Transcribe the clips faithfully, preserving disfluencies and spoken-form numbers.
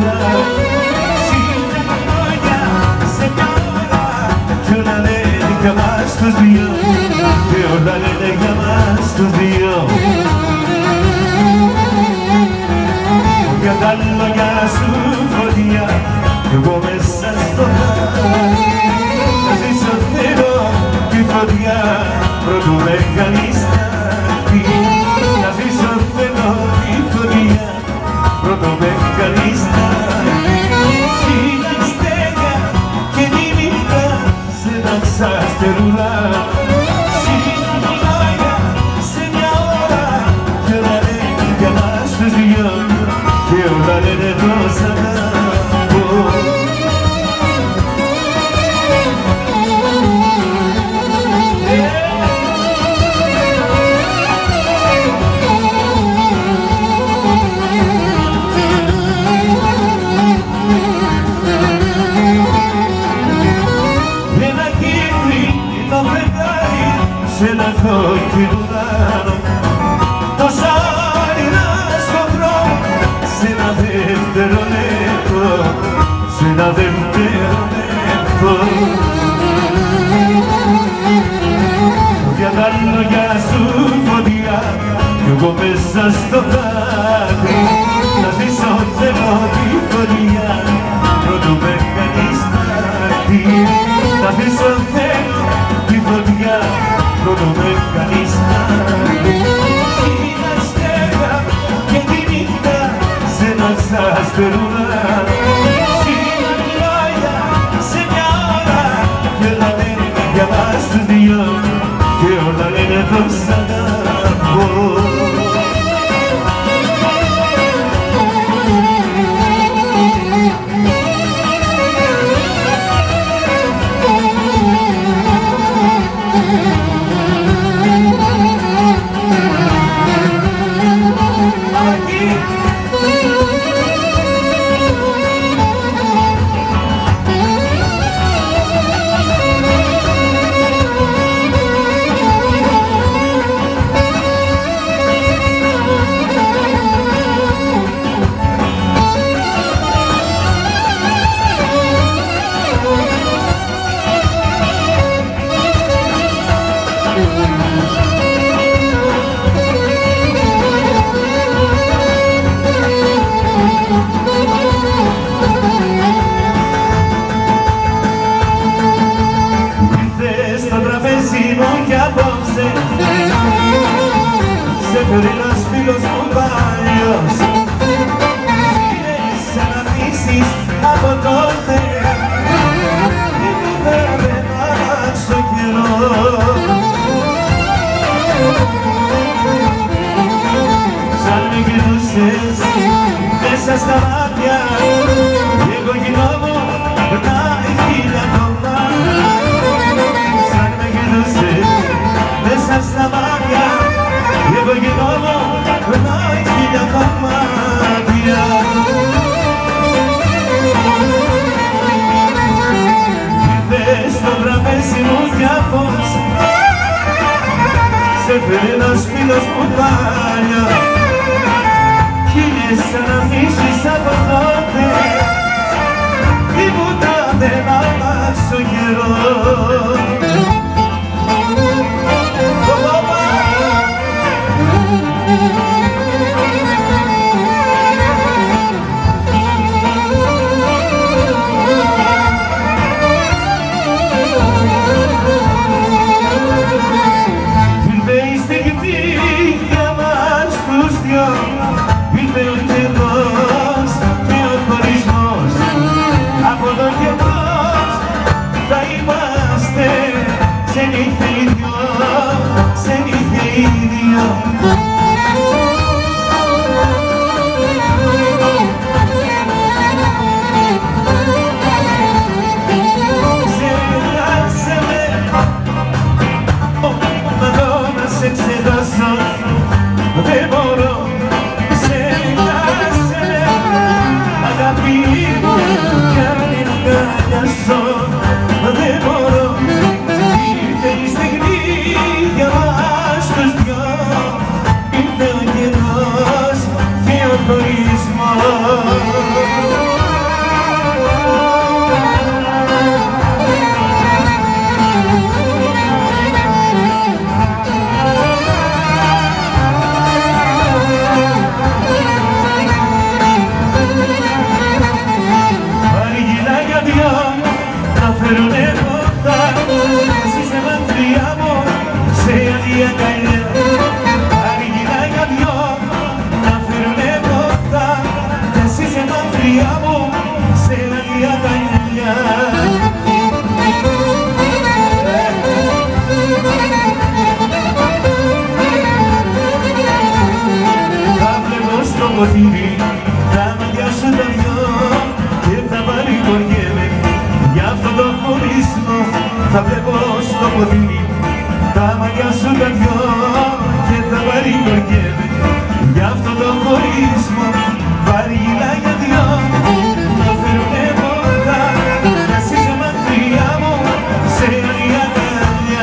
στενούλα. Συγχωριά σε μια ώρα κι όλα λένε για μας τους δυο, και όλα λένε για μας τους δυο. Για τα λόγια σου φωτιά κι εγώ μέσα στο χάρι, να ζήσω θέλω τη φωτιά πρώτου με κάνεις στάχτη. Να ζήσω θέλω τη φωτιά πρώτου με κάνεις στάχτη. Σίλα στέλια και τη νύχτα σε ένα ξαστερούλα. Σίλα λόγια σε μια ώρα κι όλα λένε για μας τους δυο, και όλα λένε πως αγαπώ. Ένα κύκλι το φεγγάρι σε ένα κόκκινο ουρανό, τόσα όνειρα στον δρόμο σε ένα δεύτερο λεπτό, σε ένα δεύτερο λεπτό. Για τα λόγια σου φωτιά κι εγώ μέσα στο δάκρυ, να ζήσω θέλω τη φωτιά πρώτου με κάνεις στάχτη. Να ζήσω θέλω τη φωτιά πρώτου με κάνεις στάχτη. Είναι αστέρια και τη νύχτα σε ένα ξαστερούλα. Είναι λόγια σε μια ώρα κι όλα λένε για μας τους δυο, και όλα λένε πως αγαπώ. Σε φέρει ένας φίλος μου παλιός, είναι σαν να πείσεις από τότε, τίποτα δεν αλλάξω καιρό. Σαν με κοιτούσες μέσα στα μάτια, εγώ γινόμουν περνάει χίλια κομμάτια. Σαν με κοιτούσες μέσα στα μάτια, εγώ γινόμουν περνάει χίλια κομμάτια. Ήρθες στο τραπέζι μου κι απόψε, σε φέρει ένας φίλος μου παλιός, κι είναι σαν να μίσεις από τότε, τίποτα δεν αλλάξω καιρό. Ήρθε ο καιρός και ο χωρισμός. ποτήρι, τα μαλλιά σου τα δυο και τα παρηγοριέμαι. Γι' αυτό το χωρισμό βαργυλά για δυο, το φέρουνε πολλά, να είσαι μακριά μου σε άλλη αγκαλιά.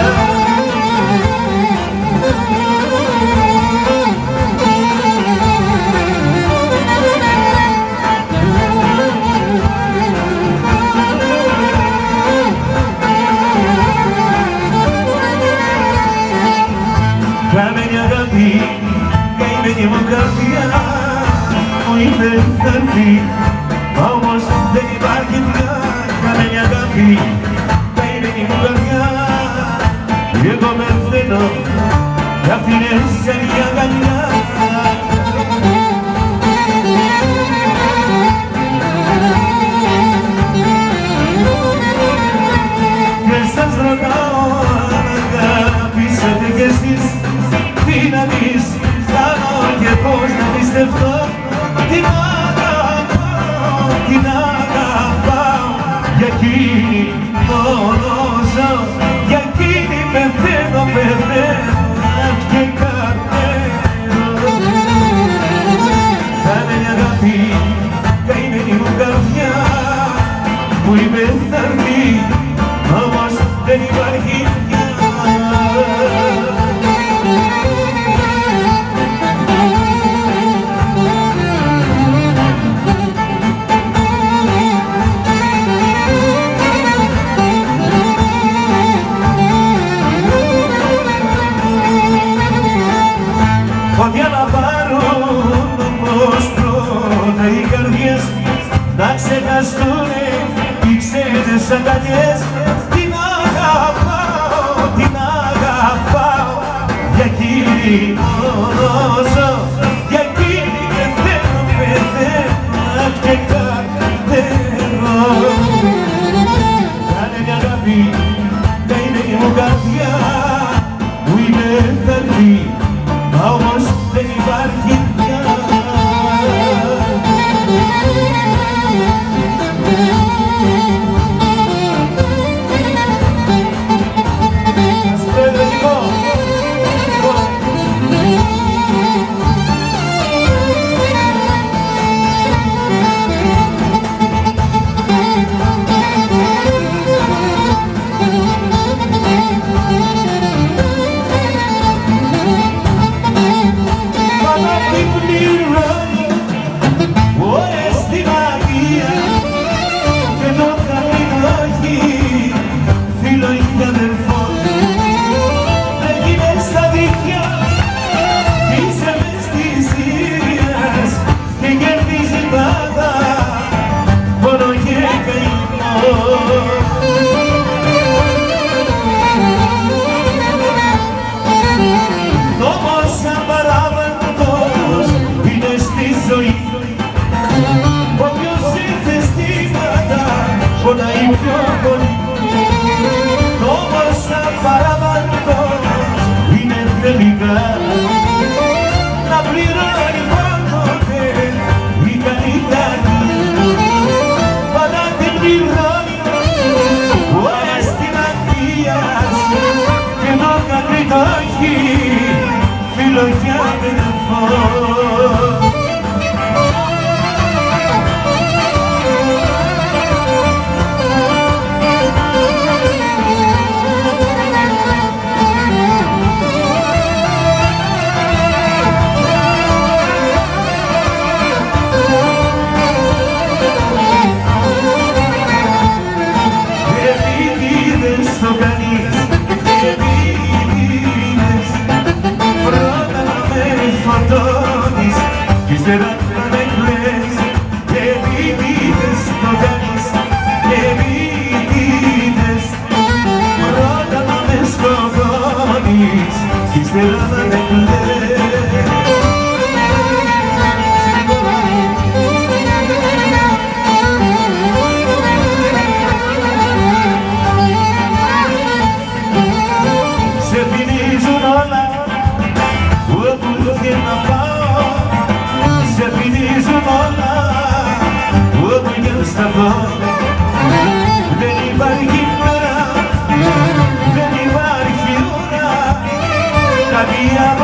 Καμένη αγάπη, καημένη μου καρδιά, μου είπε θα έρθει, μα όμως δεν υπάρχει πια. Καμένη αγάπη, καημένη μου καρδιά, εγώ μεθαίνω κι αυτή είναι σαν η αγκαλιά. Και σας ρωτάω αν αγάπησατε κι εσείς, τι να πεις, κάνω και πώς να πιστευτώ. Την αγαπάω, την αγαπάω, για εκείνη μόνο ζω, για εκείνη πεθαίνω, πεθαίνω και καρτερώ. Καμένη αγάπη, καημένη μου καρδιά, που είπε θα έρθει, όμως δεν υπάρχει πια. Φωτιά να πάρουν όμως πρώτα οι καρδιές, να ξεχαστούνε οι ξένες αγκαλιές. Την αγαπάω, την αγαπάω, για εκείνη μόνο ζω, για εκείνη πεθαίνω, πεθαίνω και καρτερώ. Κάνε μια αγάπη, καημένη μου καρδιά, που είναι θα έρθει, μα όμως δεν υπάρχει πια. Πονάει πιο πολύ, όμως σαν παραβατός είναι τελικά να πληρώνει πάντοτε η καλή τάξη. Πάντα την πληρώνει ο αισθηματίας και το κακρί το έχει φίλο και αδερφό. καρδιά